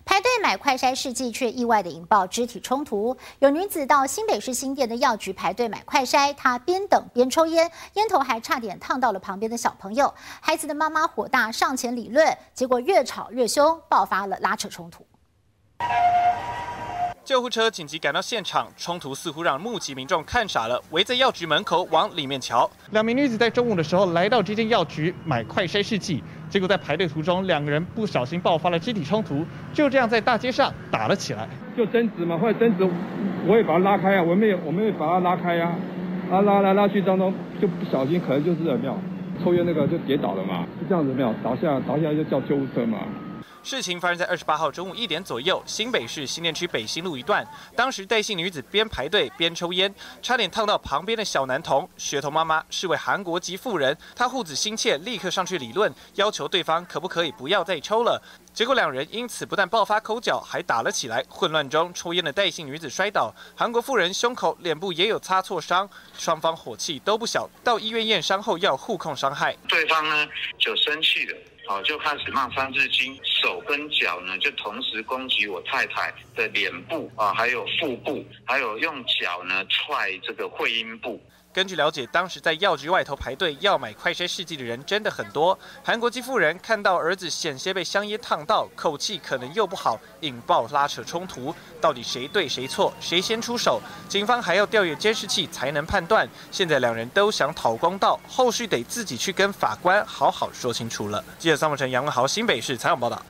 排队买快筛试剂，却意外的引爆肢体冲突。有女子到新北市新店的药局排队买快筛，她边等边抽烟，烟头还差点烫到了旁边的小朋友。孩子的妈妈火大，上前理论，结果越吵越凶，爆发了拉扯冲突。 救护车紧急赶到现场，冲突似乎让目击民众看傻了，围在药局门口往里面瞧。2名女子在中午的时候来到这间药局买快筛试剂，结果在排队途中，2个人不小心爆发了肢体冲突，就这样在大街上打了起来。 就争执嘛，后来争执，我也把他拉开啊，我们也把他拉开啊，拉来拉去当中就不小心可能就是有没有抽烟那个就跌倒了嘛，就这样子没有倒下就叫救护车嘛。 事情发生在28号中午1点左右，新北市新店区北新路一段。当时戴姓女子边排队边抽烟，差点烫到旁边的小男童。学童妈妈是位韩国籍妇人，她护子心切，立刻上去理论，要求对方可不可以不要再抽了。结果2人因此不但爆发口角，还打了起来。混乱中，抽烟的戴姓女子摔倒，韩国妇人胸口、脸部也有擦挫伤，双方火气都不小。到医院验伤后要互控伤害， 对方呢就生气了。 就开始骂三字经，手跟脚呢就同时攻击我太太的脸部还有腹部，还有用脚呢踹这个会阴部。 根据了解，当时在药局外头排队要买快筛试剂的人真的很多。韩国籍妇人看到儿子险些被香烟烫到，口气可能又不好，引爆拉扯冲突。到底谁对谁错，谁先出手？警方还要调阅监视器才能判断。现在2人都想讨公道，后续得自己去跟法官好好说清楚了。记者桑木成、杨文豪新北市采访报道。